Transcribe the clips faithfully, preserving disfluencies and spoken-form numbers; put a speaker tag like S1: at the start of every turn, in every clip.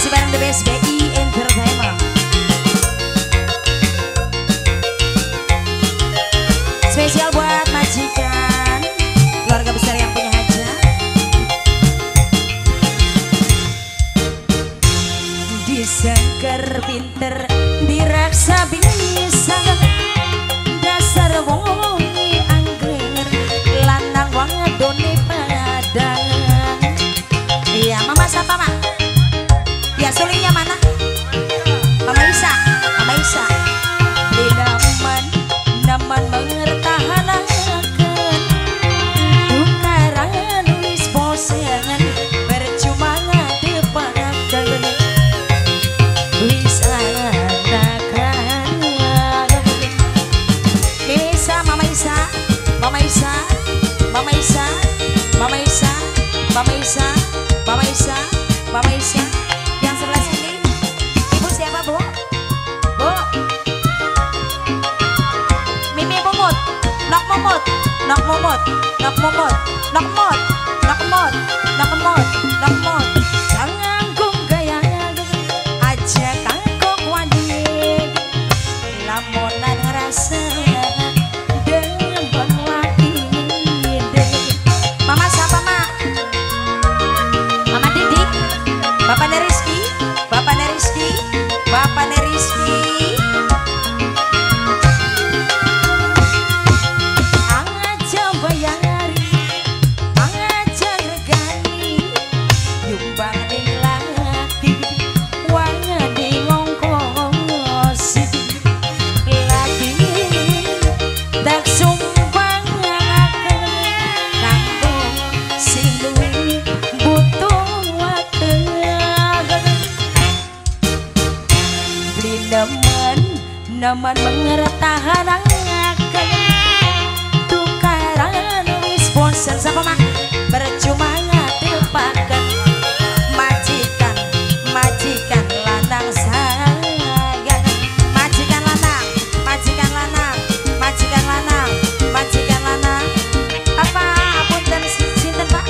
S1: Masih bareng The B S B I Entertainment. Spesial buat majikan, keluarga besar yang punya hajat. Disangker pinter, diraksa bisa, dasar wong angger, lanang wong done padang. Iya, mama siapa mak? Ya sulingnya mana? Mama Isa, Mama Isa. Di naman, naman mengertahanakan tukaran wis bosen, percuma ngadepakan wis anakan. Isa, Mama Isa, Mama Isa, Mama Isa, Mama Isa, Mama Isa, Mama Isa, Mama Isa. Yang sebelah sini, ibu siapa bu? Bu, Mimi Mumut, Nok Mumut, Nok Mumut, Nok Mumut, Nok Mut, Nok Mut, Nok Mut, Nok Mut. Jangan kung gaya aja kangkung wadi, lamunan ngerasa dengan lagi deh. Mama siapa mak? Mama Didi, Bapak Rizky, Bapak Rizky, Bapak Rizky. Angaja bayari, angaja regani, nyumbang ning lagi, wanga di ngongkosi, lagi tak sumbang kanggo sing luwih butuh waktu. Beli naman, naman mengertahan akan tukaran wis bosen. Siapa mak? Percuma ngadepakan majikan, majikan lanang sayang, majikan lanang, majikan lanang, majikan lanang, majikan lanang. Apa punten sinten pak?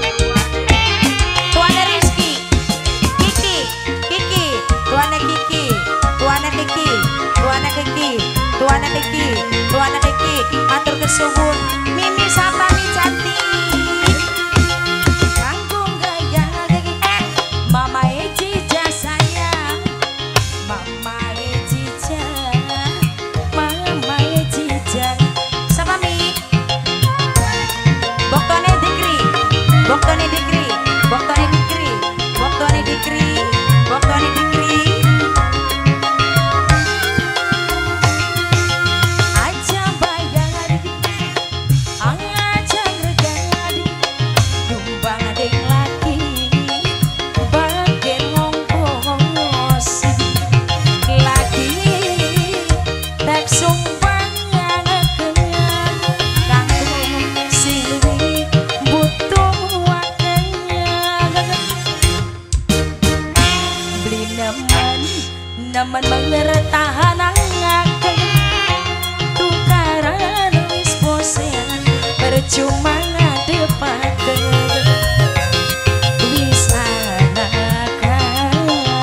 S1: Tuane Rizky, Kiki, Kiki, Tuane Kiki, Tuane Kiki, Tuane Kiki, Tuane Kiki, Tuane Kiki. Matur kesuwun, Mimi sapa mi cantik. Kangkung gaya gigi, eh, Mama Ejija sayang, Mama Ejija, Mama Ejija. Sapa mi? Boktone Dikri, Boktone Dikri, Boktone Dikri, Boktone Dikri, Boktone Dikri. Aja bayari, aja regani, nyumbang ding lagi, bagian ngongkosi, lagi tak sumbang ngakeun, kanggo sing luwih butuh wakenya. Beli naman, naman mengertahan akan tukaran wis bosen, percuma ngadepakan wis anakan.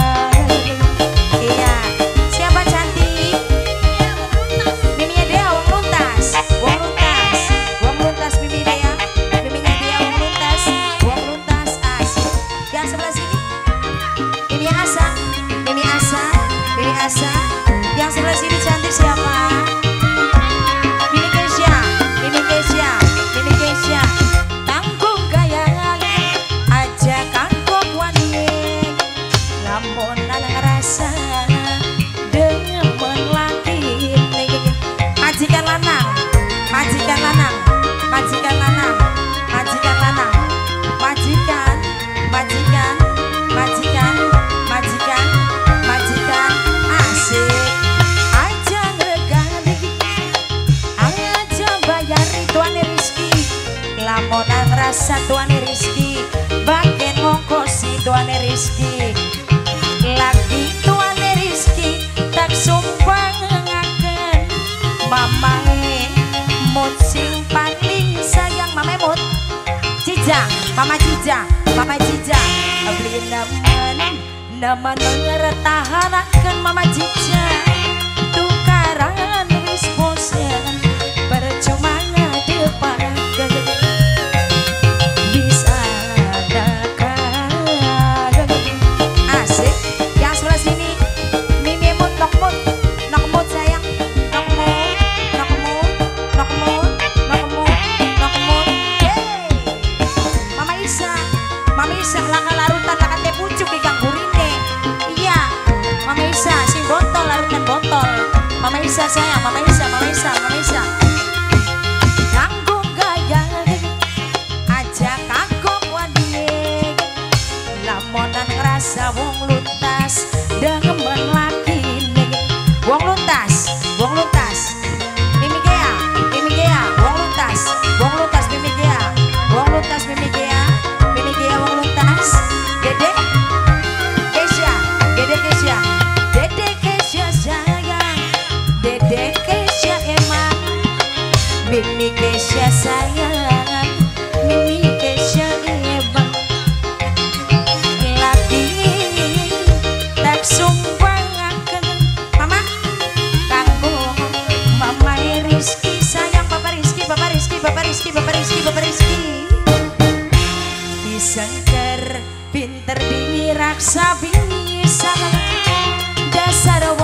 S1: Iya, siapa cantik? Miminya dia wong luntas, wong luntas, wong luntas Mimi dia, Miminya dia wong luntas, wong luntas asik. Yang sebelah sini, Mimi Asa, Mimi Asa, Mimi Asa. Yang sebelah sini cantik siapa? Mimi Kesia, Mimi Kesia, Mimi Kesia. Tanggung gaya aja kangkung wani, lamunan ngerasa demen lagi. Majikan lanang, majikan lanang, majikan lanang, majikan lanang, majikan, majikan, majikan, majikan, majikan, asik. Aja regani, aja bayari Tuane Rizky, lamunan rasa Tuane Rizky, bagian ngongkosi Tuane Rizky, lagi Tuane Rizky tak sumbang ngaken. Mamae mut sing paling sayang, Mamae mut Cija, Mama Cija, Mama Cija. Beli naman, nama ngertahanakeun mama cica tukaran wis bosen percuma ngadepakeun bisa dakan asik yang sebelah sini Mimi mut nok mut nok mut sayang nok mut nok mut nok mut nok mut nok mut hey Mama Isa Mama Isa laka larutan laka teh pucuk di gang gurine iya Mama Isa sing botol larutan botol Mama Isa sayang Mama Isa Mama Isa Mama Isa kanggo gaya aja kagok wadie lamonan ngerasa wong luntas demen laki wong luntas wong luntas Mimi Gea Mimi Gea wong luntas wong luntas Mimi Gea wong luntas Mimi Gea Mimi Gea wong luntas Dede Kesha Dede Kesha Dede Kesha sayang Dede Kesha emang Mimi Kesha sayang Mimi Kesha emang lagi tak sumbangkan Mama kanggo Mama Rizky sayang Papa Rizky Papa Rizky Papa Rizky Papa Rizky Papa Rizky disangker pinter diraksa bisa dasar